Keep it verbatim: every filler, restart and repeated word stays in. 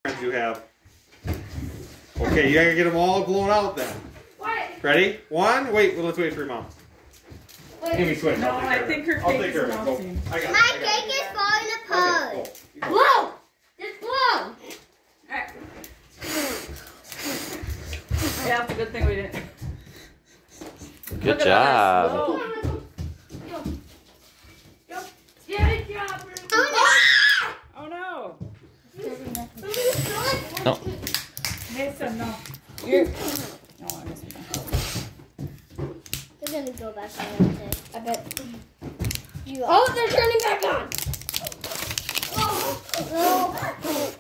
You have. Okay, you gotta get them all blown out then. What? Ready? One. Wait. Well, let's wait for your mom. Wait. Give me switch. No, I think her cake is melting. I got My it, I got cake it, is I got falling it. apart. Okay, go. Blow! Just blow! Alright. Yeah, it's a good thing we didn't. Good Look at job. us. Whoa. Go. Go. Good job, Brinley. Oh no. No. Mason, no. You're... No, I missed one. They're gonna go back on everything. I bet. You Oh, they're turning back on! Oh, no.